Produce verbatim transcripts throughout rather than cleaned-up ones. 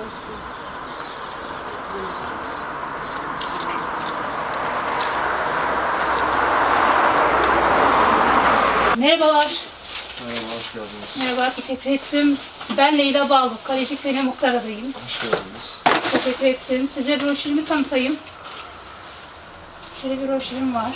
Merhabalar. Merhaba, hoş geldiniz. Merhaba, teşekkür ettim. Ben Leyla Bağlık, Kalecik Köyü'ne muhtar adayım. Hoş geldiniz. Teşekkür ettim. Size broşürümü tanıtayım. Şöyle bir broşürüm var.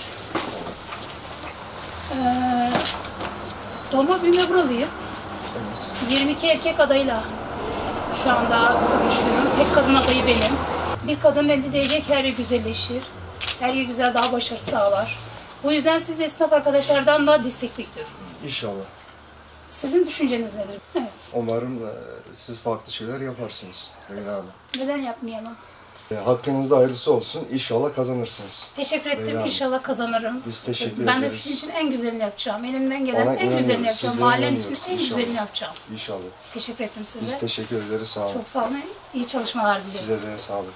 Ee, doğma büyüme buralıyım. Evet. yirmi iki erkek adayla şu anda savaşıyorum. Tek kadın adayı benim. Bir kadın elde edecek her yer güzelleşir. Her yer güzel, daha başarı sağlar. Bu yüzden siz esnaf arkadaşlardan da destek bekliyorum. İnşallah. Sizin düşünceniz nedir? Evet. Umarım e, siz farklı şeyler yaparsınız Leyla Hanım. Neden yapmayalım? E, hakkınızda hayırlısı olsun. İnşallah kazanırsınız. Teşekkür ettim. Leyla Hanım. İnşallah kazanırım. Biz teşekkür Ben de ederiz. sizin için en güzelini yapacağım. Elimden gelen Ona en güzelini inanıyoruz, yapacağım. sizlere Mahallem için inanıyoruz. en İnşallah. güzelini yapacağım. İnşallah. Teşekkür ettim size. Biz teşekkür ederiz. Sağ olun. Çok sağ olun. İyi çalışmalar diliyorum. Size de sağlık.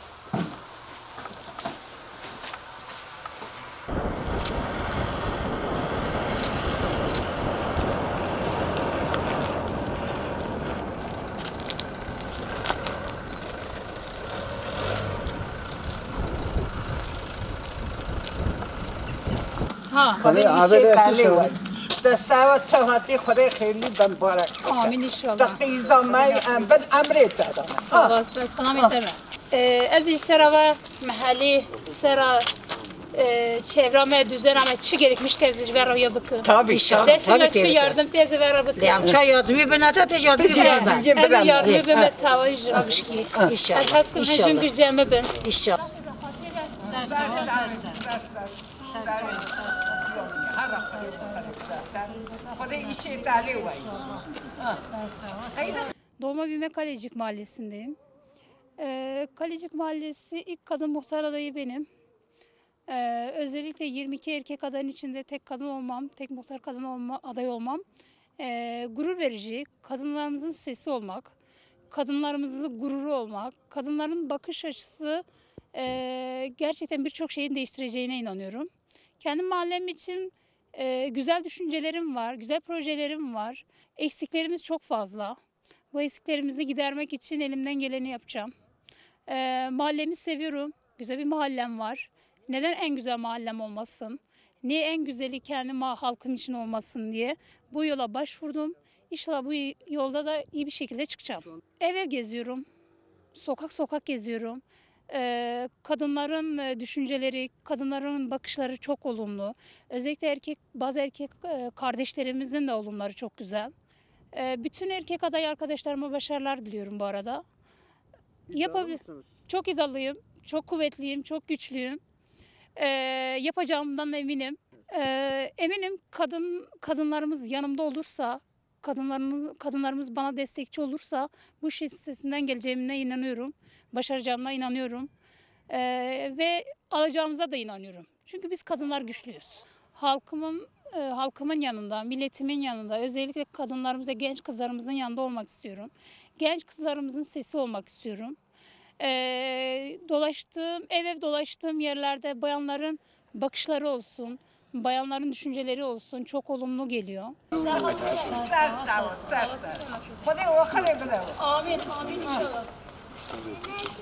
Ha. خدای آبی کلی و دستاوت چهاتی خدای خیلی دنبالک Amin inşallah. دقیقا مای بد امریت دادم Sağ olasın. Bana yeterli. Ez iş serava mahalli sera çevreme düzeneme çi gerekmiş tezci ver ya bakın. Tabii şah. Desime çi yardım tezi ver bakın. Lem çay yardımı ben ata tez yardımı ben. Ez yardımı be tavaj rakşki. İnşallah. Ez haskım hecim bir cembe ben. İnşallah. خدای ایشی تالی وای Doğma büyüme Kalecik Mahallesi'ndeyim. Ee, Kalecik Mahallesi ilk kadın muhtar adayı benim. Ee, özellikle yirmi iki erkek adayın içinde tek kadın olmam, tek muhtar kadın olma, aday olmam ee, gurur verici. Kadınlarımızın sesi olmak, kadınlarımızın gururu olmak, kadınların bakış açısı ee, gerçekten birçok şeyin değiştireceğine inanıyorum. Kendi mahallem için ee, güzel düşüncelerim var, güzel projelerim var. Eksiklerimiz çok fazla. Bu eksiklerimizi gidermek için elimden geleni yapacağım. Ee, mahallemi seviyorum. Güzel bir mahallem var. Neden en güzel mahallem olmasın? Niye en güzeli kendi halkım için olmasın diye bu yola başvurdum. İnşallah bu yolda da iyi bir şekilde çıkacağım. Ev ev geziyorum. Sokak sokak geziyorum. Ee, kadınların düşünceleri, kadınların bakışları çok olumlu. Özellikle erkek, bazı erkek kardeşlerimizin de olumları çok güzel. Ee, bütün erkek aday arkadaşlarıma başarılar diliyorum bu arada. Yapabil çok iddialıyım, çok kuvvetliyim, çok güçlüyüm. Ee, yapacağımdan eminim. Ee, eminim kadın kadınlarımız yanımda olursa, kadınlarımız, kadınlarımız bana destekçi olursa bu işin üstesinden geleceğime inanıyorum. Başaracağıma inanıyorum. Ee, ve alacağımıza da inanıyorum. Çünkü biz kadınlar güçlüyüz. Halkımın e, halkımın yanında, milletimin yanında, özellikle kadınlarımıza, genç kızlarımızın yanında olmak istiyorum. Genç kızlarımızın sesi olmak istiyorum. Ee, dolaştığım, ev ev dolaştığım yerlerde bayanların bakışları olsun, bayanların düşünceleri olsun çok olumlu geliyor. سر تا سر خدای آخره بده Amin, amin inşallah.